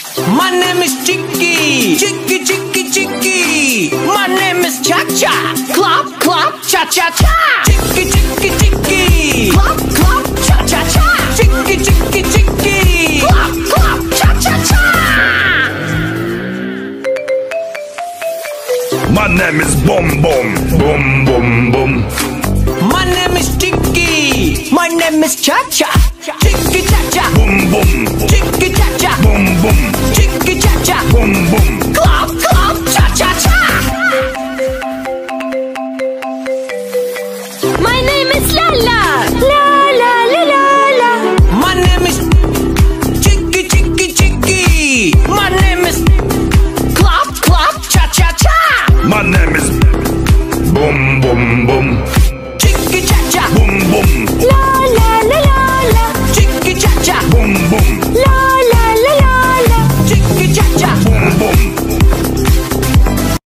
My name is Chicky. Chicky, chicky, chicky. My name is Cha-Cha. Clap, clap, cha-cha-cha. Chicky, chicky, chicky. Clap, clap, cha-cha-cha. Chicky, chicky, chicky. Clap, clap, cha-cha-cha. My name is Boom Boom. Boom Boom Boom. My name is Chicky. My name is Cha-Cha. Chicky, cha-cha. Boom Boom.